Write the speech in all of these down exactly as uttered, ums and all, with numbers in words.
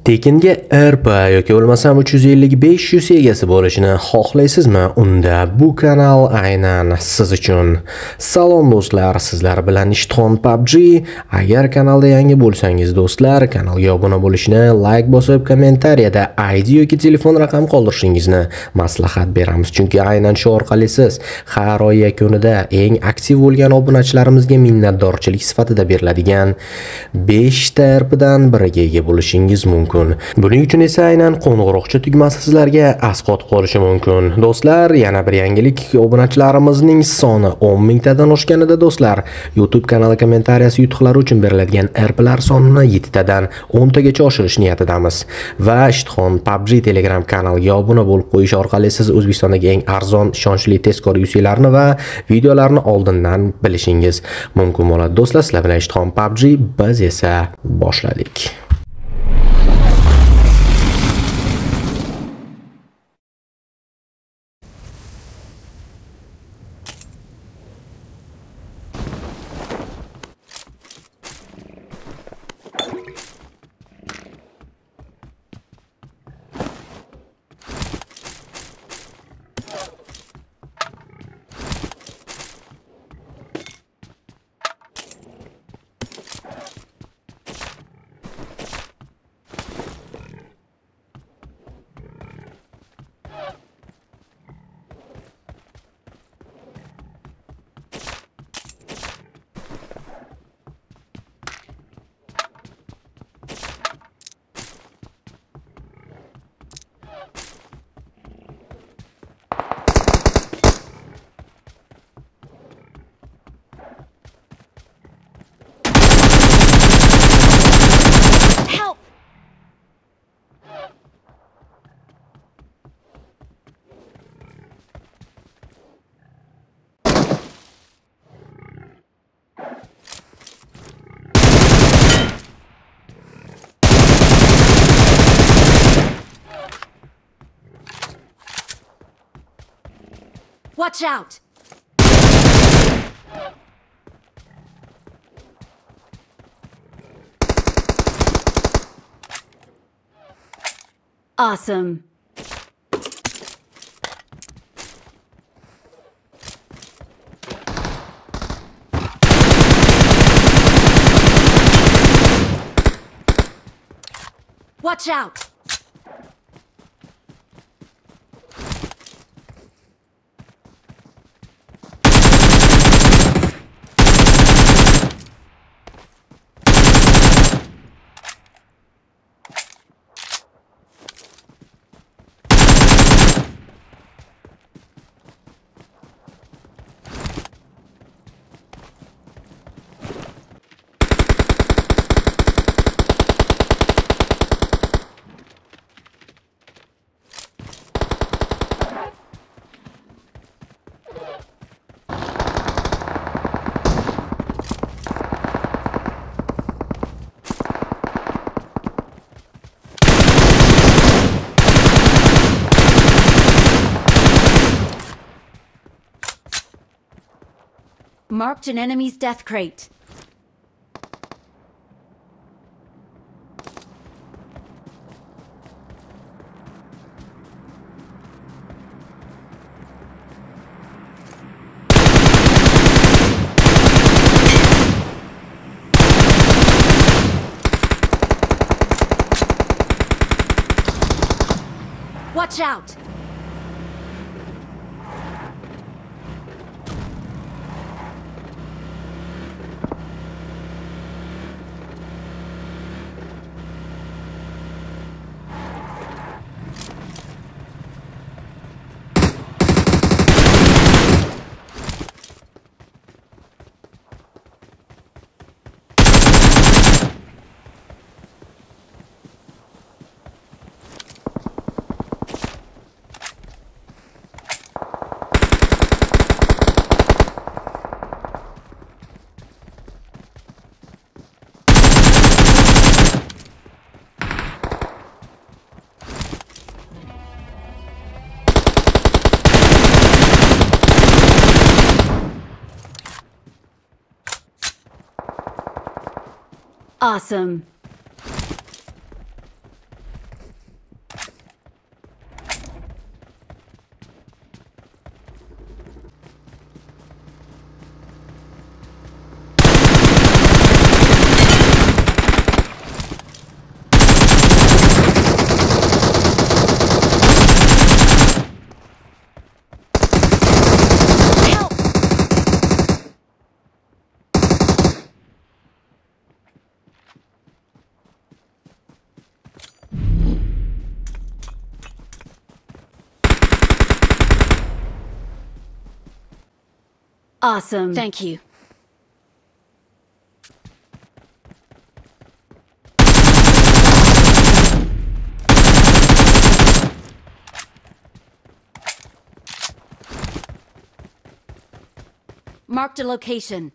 Tekinga R P yoki bo'lmasam uch yuz ellik besh yuz egasi bo'lishini xohlaysizmi? Unda bu kanal aynan siz uchun. Salom do'stlar, sizlar bilan ISHTIXON P U B G. Agar kanalda yangi bo'lsangiz do'stlar, kanalga obuna bo'lishni, like bosib, kommentariyada I D yoki telefon raqam qoldirishingizni maslahat beramiz. Chunki aynan shu orqali siz har oy yakunida eng aktiv bo'lgan obunachilarimizga minnatdorchilik sifatida beriladigan besh ta R P dan biriga ega bo'lishingiz mumkin. Buning uchun esa aynan qo'ng'iroqcha tugmasi sizlarga asqot qolishi mumkin. Do'stlar, yana bir yangilik, obunachilarimizning soni o'n mingtadan oshganida do'stlar, YouTube kanali kommentariyasi yutuqlari uchun beriladigan R Plar sonini yetti tadan o'n tagacha oshirish niyatidamiz. Va ISHTIXON P U B G Telegram kanaliga obuna bo'lib qo'yish orqali siz O'zbekistondagi eng arzon, ishonchli tezkor yuzlarni va videolarni oldindan bilishingiz mumkin bo'ladi. Do'stlar, sizlar bilan ISHTIXON P U B G, biz esa boshladik. Watch out! Awesome. Watch out! Marked an enemy's death crate. Watch out! Awesome. Awesome. Thank you. Marked a location.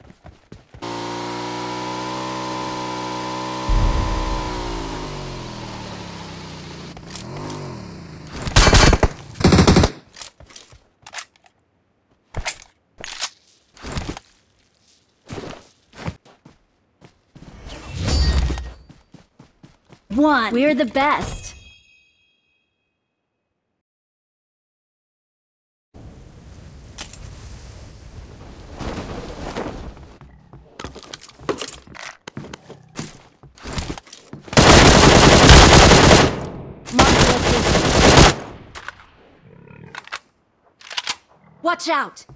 One. We're the best. Watch out!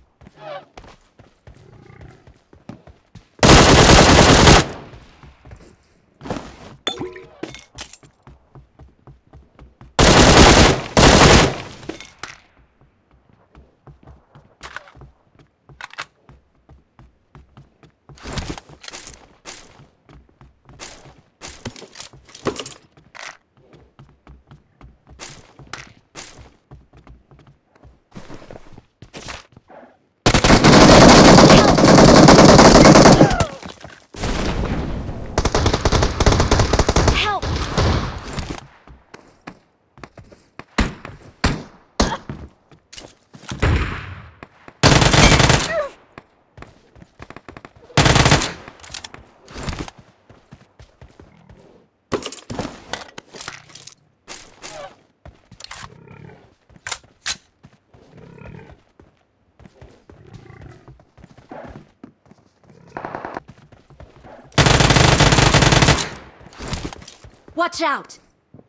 Watch out!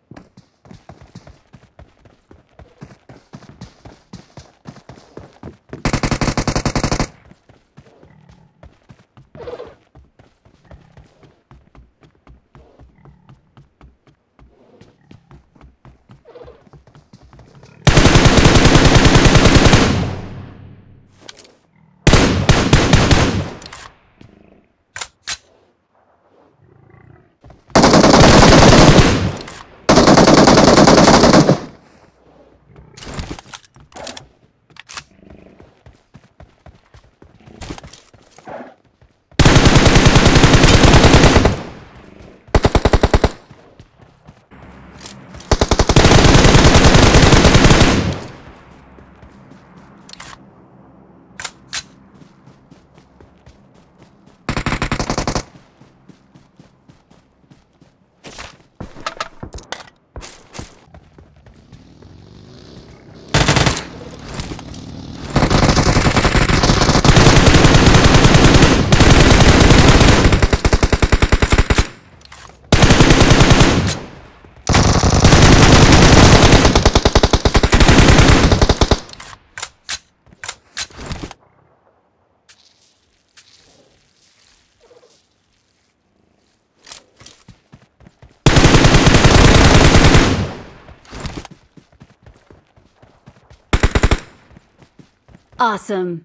Awesome.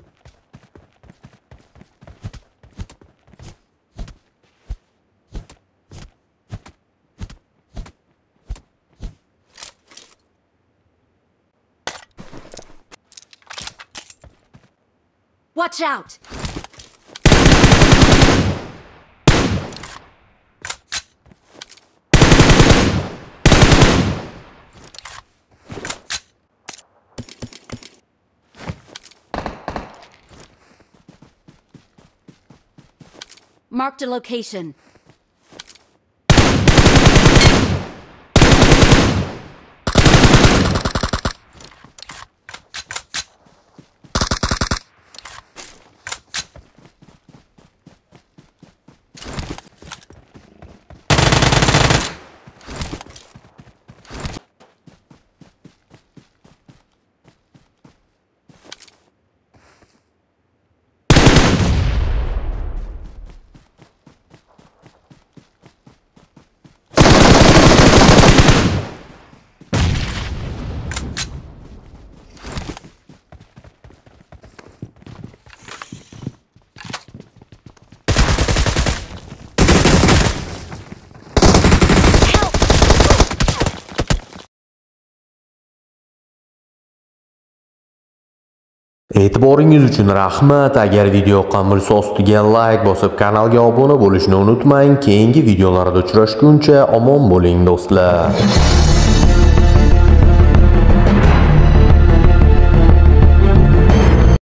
Watch out! Marked a location. E'tiboringiz uchun rahmat. Agar video yoqqan bo'lsa, ostiga like bosib, kanalga obuna bo'lishni unutmang. Keyingi videolarda uchrashguncha omon bo'ling do'stlar.